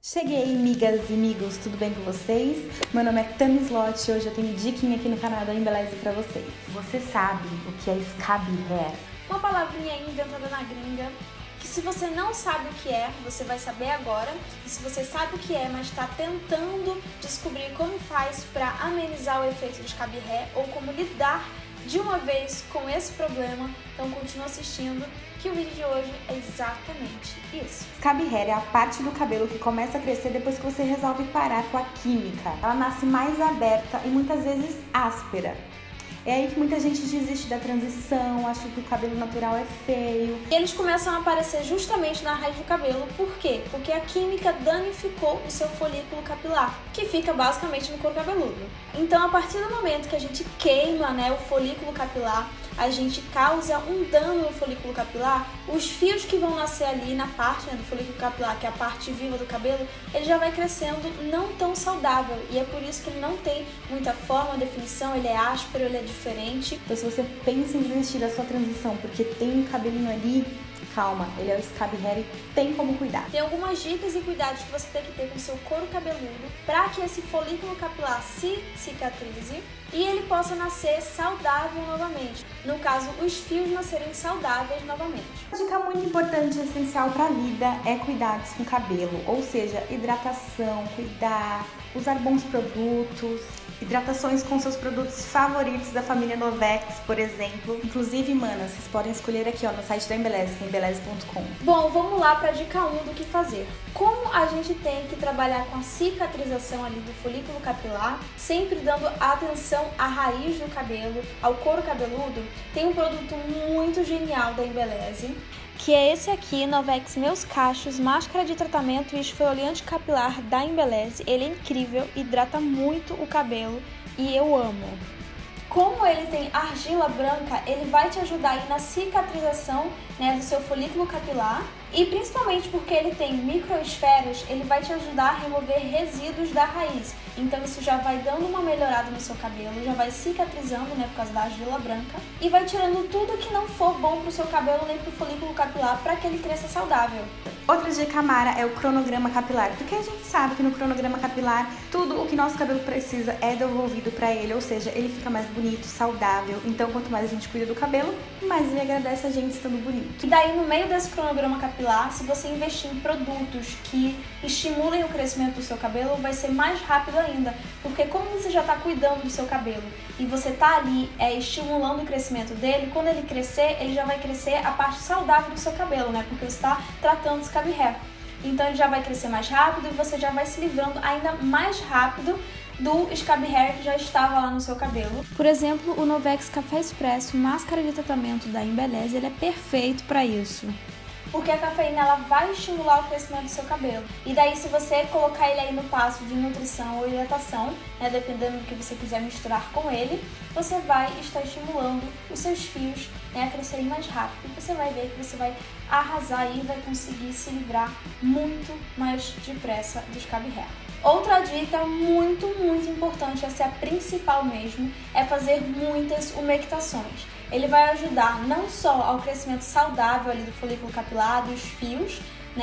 Cheguei, migas e amigos, tudo bem com vocês? Meu nome é Tami Slot e hoje eu tenho diquinha aqui no canal da Embeleze pra vocês. Você sabe o que é Scab Hair? Uma palavrinha aí inventada na gringa, que se você não sabe o que é, você vai saber agora. E se você sabe o que é, mas está tentando descobrir como faz para amenizar o efeito do Scab Hair ou como lidar de uma vez com esse problema, então continua assistindo, que o vídeo de hoje é exatamente isso. Scab Hair é a parte do cabelo que começa a crescer depois que você resolve parar com a química. Ela nasce mais aberta e muitas vezes áspera. É aí que muita gente desiste da transição, acha que o cabelo natural é feio. E eles começam a aparecer justamente na raiz do cabelo. Por quê? Porque a química danificou o seu folículo capilar, que fica basicamente no couro cabeludo. Então, a partir do momento que a gente queima, o folículo capilar, a gente causa um dano no folículo capilar, os fios que vão nascer ali na parte do folículo capilar, que é a parte viva do cabelo, ele já vai crescendo não tão saudável. E é por isso que ele não tem muita forma, definição, ele é áspero, ele é diferente. Então, se você pensa em desistir da sua transição porque tem um cabelinho ali, calma, ele é o Scab Hair e tem como cuidar. Tem algumas dicas e cuidados que você tem que ter com o seu couro cabeludo para que esse folículo capilar se cicatrize e ele possa nascer saudável novamente. No caso, os fios nascerem saudáveis novamente. Uma dica muito importante e essencial para a vida é cuidados com o cabelo, ou seja, hidratação, cuidar, usar bons produtos, hidratações com seus produtos favoritos da família Novex, por exemplo. Inclusive, manas, vocês podem escolher aqui no site da Embeleze, que é embeleze.com. Bom, vamos lá para a dica 1 do que fazer. Como a gente tem que trabalhar com a cicatrização ali do folículo capilar, sempre dando atenção à raiz do cabelo, ao couro cabeludo, tem um produto muito genial da Embeleze, que é esse aqui, Novex Meus Cachos, máscara de tratamento e esfoliante capilar da Embeleze. Ele é incrível, hidrata muito o cabelo e eu amo. Como ele tem argila branca, ele vai te ajudar aí na cicatrização do seu folículo capilar e principalmente porque ele tem microesferas, ele vai te ajudar a remover resíduos da raiz. Então isso já vai dando uma melhorada no seu cabelo, já vai cicatrizando, por causa da argila branca e vai tirando tudo que não for bom pro seu cabelo nem pro folículo capilar para que ele cresça saudável. Outra dica mara é o cronograma capilar, porque a gente sabe que no cronograma capilar tudo o que nosso cabelo precisa é devolvido para ele, ou seja, ele fica mais bonito, saudável. Então quanto mais a gente cuida do cabelo, mais ele agradece a gente estando bonito. E daí no meio desse cronograma capilar, se você investir em produtos que estimulem o crescimento do seu cabelo, vai ser mais rápido ainda, porque como você já está cuidando do seu cabelo e você está ali estimulando o crescimento dele, quando ele crescer, ele já vai crescer a parte saudável do seu cabelo, porque você está tratando o Scab Hair. Então ele já vai crescer mais rápido e você já vai se livrando ainda mais rápido do Scab Hair que já estava lá no seu cabelo. Por exemplo, o Novex Café Expresso, máscara de tratamento da Embeleze, ele é perfeito para isso. Porque a cafeína ela vai estimular o crescimento do seu cabelo. E daí, se você colocar ele aí no passo de nutrição ou hidratação, dependendo do que você quiser misturar com ele, você vai estar estimulando os seus fios a crescerem mais rápido. E você vai ver que você vai arrasar e vai conseguir se livrar muito mais depressa do Scab Hair. Outra dica muito importante, essa é a principal mesmo, é fazer muitas umectações. Ele vai ajudar não só ao crescimento saudável ali do folículo capilar, dos fios,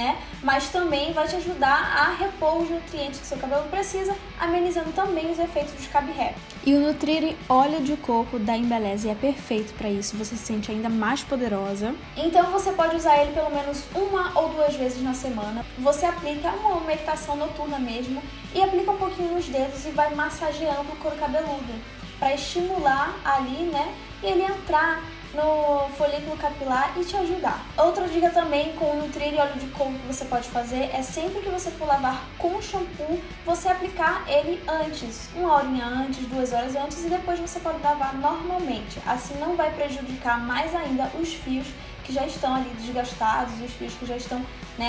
mas também vai te ajudar a repor os nutrientes que seu cabelo precisa, amenizando também os efeitos do Scab Hair. E o Nutrire óleo de coco da Embeleze é perfeito para isso, você se sente ainda mais poderosa. Então você pode usar ele pelo menos 1 ou 2 vezes na semana. Você aplica uma umectação noturna mesmo e aplica um pouquinho nos dedos e vai massageando o couro cabeludo para estimular ali, e ele entrar no folículo capilar e te ajudar. Outra dica também com o Nutrire óleo de coco que você pode fazer é sempre que você for lavar com shampoo, você aplicar ele antes, 1 horinha antes, 2 horas antes e depois você pode lavar normalmente. Assim não vai prejudicar mais ainda os fios que já estão ali desgastados, os fios que já estão,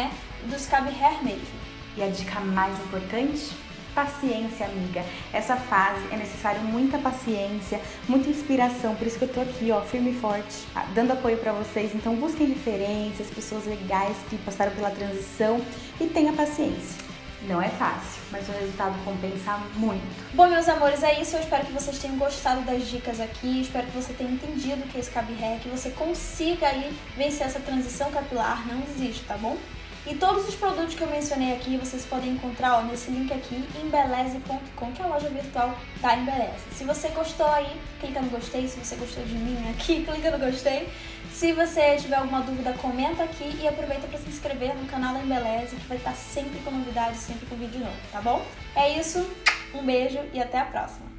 do Scab Hair mesmo. E a dica mais importante? Paciência, amiga. Essa fase é necessário muita paciência, muita inspiração, por isso que eu tô aqui, firme e forte, dando apoio pra vocês. Então busquem referências, pessoas legais que passaram pela transição e tenha paciência. Não é fácil, mas o resultado compensa muito. Bom, meus amores, é isso. Eu espero que vocês tenham gostado das dicas aqui. Espero que você tenha entendido o que é esse Scab Hair, que você consiga aí vencer essa transição capilar. Não desista, tá bom? E todos os produtos que eu mencionei aqui, vocês podem encontrar nesse link aqui, embeleze.com, que é a loja virtual da Embeleze. Se você gostou aí, clica no gostei. Se você gostou de mim aqui, clica no gostei. Se você tiver alguma dúvida, comenta aqui e aproveita para se inscrever no canal da Embeleze, que vai estar sempre com novidades, sempre com vídeo novo, tá bom? É isso, um beijo e até a próxima!